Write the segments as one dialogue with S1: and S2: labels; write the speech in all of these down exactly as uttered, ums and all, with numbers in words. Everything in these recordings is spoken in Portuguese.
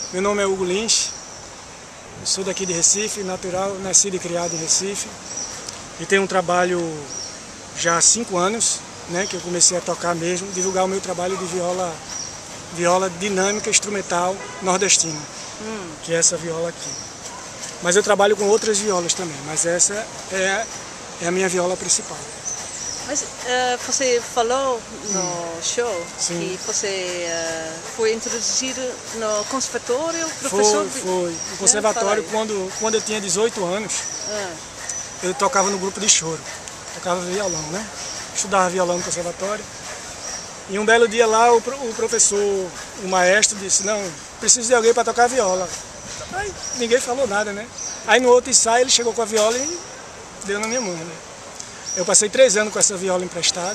S1: Meu nome é Hugo Lins, eu sou daqui de Recife, natural, nascido e criado em Recife. E tenho um trabalho já há cinco anos, né, que eu comecei a tocar mesmo, divulgar o meu trabalho de viola, viola dinâmica instrumental nordestina, hum. que é essa viola aqui. Mas eu trabalho com outras violas também, mas essa é, é a minha viola principal.
S2: Mas uh, você falou no hum. show
S1: Sim.
S2: que você uh, foi introduzido no conservatório, professor?
S1: Foi, foi. No conservatório, quando, quando eu tinha dezoito anos, ah. eu tocava no grupo de choro, tocava violão, né? Estudava violão no conservatório. E um belo dia lá, o, o professor, o maestro disse, não, preciso de alguém para tocar viola. Aí ninguém falou nada, né? Aí no outro ensaio ele chegou com a viola e deu na minha mão, né? Eu passei três anos com essa viola emprestada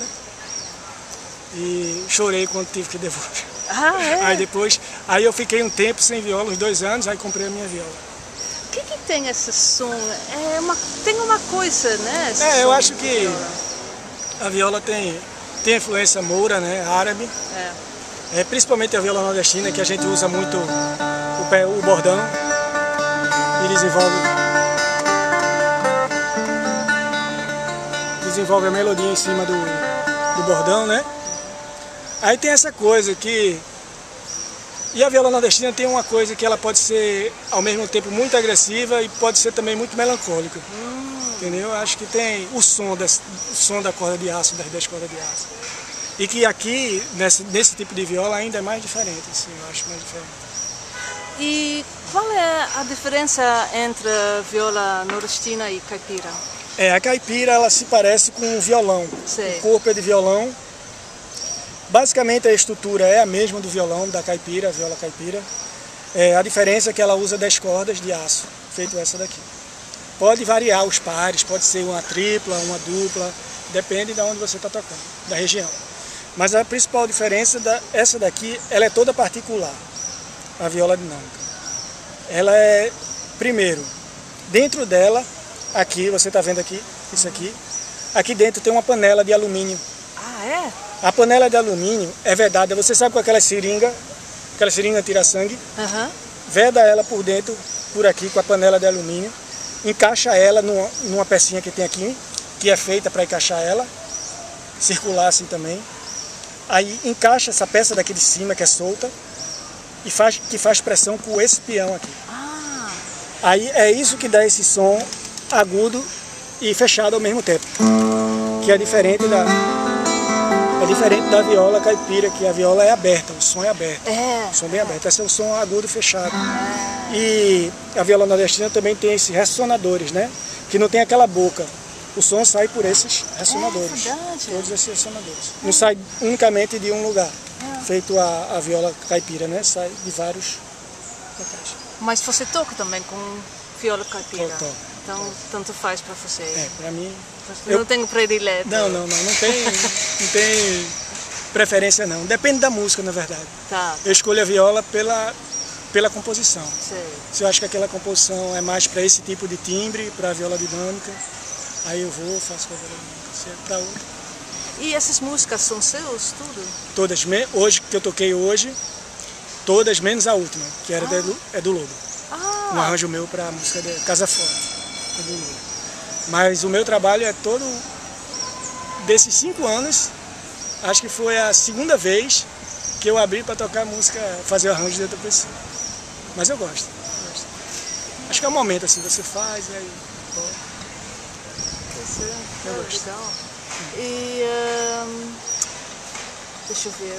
S1: e chorei quando tive que devolver.
S2: Ah, é?
S1: Aí depois, aí eu fiquei um tempo sem viola, uns dois anos, aí comprei a minha viola.
S2: O que que tem esse som? É uma, tem uma coisa, né? Esse
S1: é, eu acho que
S2: viola.
S1: a viola tem, tem influência moura, né? Árabe. É. É, principalmente a viola nordestina, que a gente usa muito o, pé, o bordão e desenvolve. desenvolve a melodia em cima do, do bordão, né? Aí tem essa coisa que... E a viola nordestina tem uma coisa que ela pode ser, ao mesmo tempo, muito agressiva e pode ser também muito melancólica. Hum. Entendeu? Acho que tem o som, das, o som da corda de aço, das dez cordas de aço. E que aqui, nesse, nesse tipo de viola, ainda é mais diferente, assim, eu acho mais diferente.
S2: E qual é a diferença entre a viola nordestina e caipira?
S1: É, a caipira ela se parece com um violão.
S2: Sei.
S1: O corpo é de violão. Basicamente a estrutura é a mesma do violão, da caipira, a viola caipira. É, a diferença é que ela usa dez cordas de aço, feito essa daqui. Pode variar os pares, pode ser uma tripla, uma dupla, depende de onde você está tocando, da região. Mas a principal diferença, da, essa daqui, ela é toda particular, a viola dinâmica. Ela é, primeiro, dentro dela, aqui, você está vendo aqui, isso aqui. Aqui dentro tem uma panela de alumínio.
S2: Ah, é?
S1: A panela de alumínio é vedada, você sabe com aquela seringa, aquela seringa tira-sangue?
S2: Uhum.
S1: Veda ela por dentro, por aqui, com a panela de alumínio. Encaixa ela numa, numa pecinha que tem aqui, que é feita para encaixar ela, circular assim também. Aí encaixa essa peça daqui de cima, que é solta, e faz, que faz pressão com esse peão aqui.
S2: Ah.
S1: Aí é isso que dá esse som agudo e fechado ao mesmo tempo, que é diferente da é diferente da viola caipira, que a viola é aberta, o som é aberto,
S2: é,
S1: o som bem
S2: é.
S1: aberto, esse é o som agudo fechado.
S2: É.
S1: E a viola nordestina também tem esses ressonadores, né, que não tem aquela boca, o som sai por esses ressonadores,
S2: é verdade.
S1: todos esses ressonadores, não sai unicamente de um lugar, é. feito a, a viola caipira, né, sai de vários locais.
S2: Mas você toca também com viola caipira?
S1: Eu toco.
S2: Então, tanto faz para você?
S1: É, para mim...
S2: Eu não eu... tenho predileto?
S1: Não, não, não, não tem, não tem preferência não. Depende da música, na verdade.
S2: Tá.
S1: Eu escolho a viola pela, pela composição.
S2: Sei.
S1: Se eu acho que aquela composição é mais para esse tipo de timbre, para a viola dinâmica, aí eu vou, faço com a viola dinâmica. Se é para outra.
S2: E essas músicas são seus, tudo?
S1: Todas, hoje que eu toquei hoje, todas menos a última, que era ah. do, é do Lobo.
S2: Ah.
S1: Um arranjo meu para a música de Casa Forte. Mas o meu trabalho é todo, desses cinco anos, acho que foi a segunda vez que eu abri para tocar música, fazer arranjo de outra pessoa. Mas eu gosto, eu gosto. Acho que é um momento assim, você faz e aí...
S2: Isso é,
S1: eu
S2: é
S1: gosto.
S2: legal. E, um, deixa eu ver,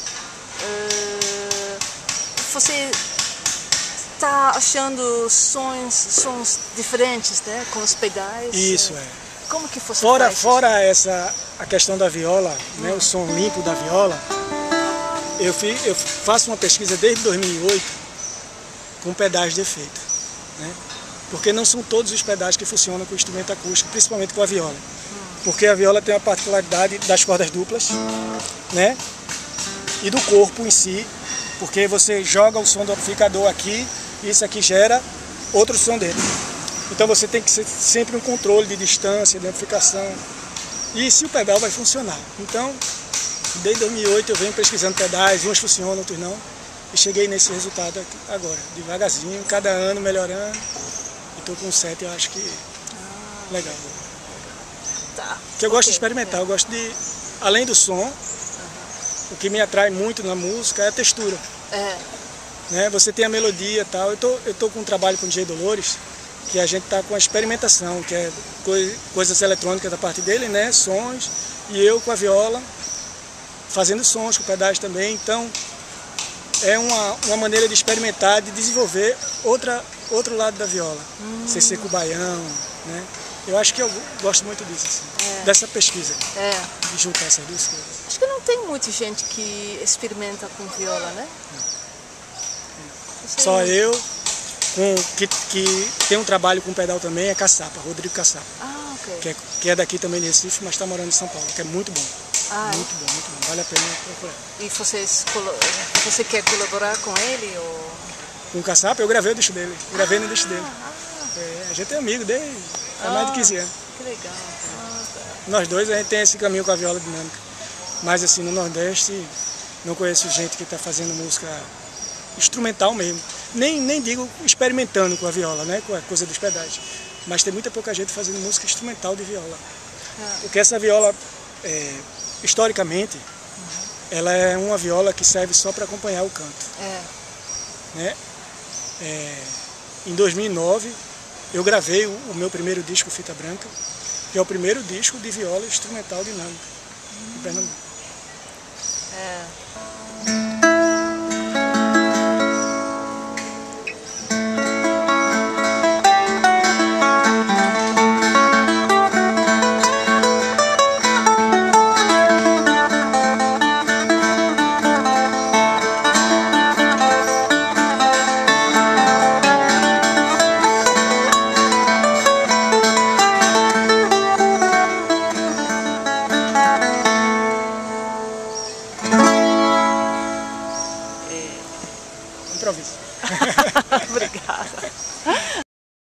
S2: uh, você... está achando sons, sons diferentes, né, com os pedais?
S1: Isso, é.
S2: Como que você
S1: fora,
S2: faz
S1: fora essa a questão da viola, né, o som limpo da viola, eu, fiz, eu faço uma pesquisa desde dois mil e oito com pedais de efeito, né, porque não são todos os pedais que funcionam com o instrumento acústico, principalmente com a viola, porque a viola tem a particularidade das cordas duplas, né, e do corpo em si, porque você joga o som do amplificador aqui, e isso aqui gera outro som dentro. Então você tem que ser sempre um controle de distância, de amplificação, e se o pedal vai funcionar. Então, desde dois mil e oito eu venho pesquisando pedais, uns funcionam, outros não, e cheguei nesse resultado aqui agora, devagarzinho, cada ano melhorando. E estou com sete, eu acho que ah, legal.
S2: Tá.
S1: Porque eu gosto de experimentar, eu gosto de, além do som, uhum. o que me atrai muito na música é a textura.
S2: É.
S1: Né? Você tem a melodia e tal. Eu tô, eu tô com um trabalho com o D J Dolores, que a gente tá com a experimentação, que é coi, coisas eletrônicas da parte dele, né? Sons, e eu com a viola, fazendo sons com pedais também. Então, é uma, uma maneira de experimentar, de desenvolver outra, outro lado da viola. Hum. Sem ser com o baião, né? Eu acho que eu gosto muito disso, assim, é. dessa pesquisa,
S2: é.
S1: de juntar essas duas coisas.
S2: Acho que não tem muita gente que experimenta com viola, né?
S1: Não. Só eu, com, que, que tem um trabalho com pedal também, é Caçapa, Rodrigo Caçapa.
S2: Ah, ok.
S1: Que é, que é daqui também de Recife, mas está morando em São Paulo, que é muito bom.
S2: Ah,
S1: muito é? bom, muito bom. Vale a pena procurar.
S2: E vocês, você quer colaborar com ele? Ou...
S1: Com o Caçapa, eu gravei o disco dele. Gravei ah, no disco dele.
S2: Ah,
S1: é, a gente é amigo desde há ah, mais de quinze anos.
S2: Que legal. Ah, tá.
S1: Nós dois, a gente tem esse caminho com a viola dinâmica. Mas assim, no Nordeste, não conheço gente que está fazendo música instrumental mesmo. Nem, nem digo experimentando com a viola, né? Com a coisa dos pedais. Mas tem muita pouca gente fazendo música instrumental de viola. Ah. Porque essa viola, é, historicamente, uhum. ela é uma viola que serve só para acompanhar o canto.
S2: É.
S1: Né? É, em dois mil e nove, eu gravei o, o meu primeiro disco, Fita Branca, que é o primeiro disco de viola instrumental dinâmica hum. em Pernambuco.
S2: É.
S1: Improviso.
S2: Obrigada.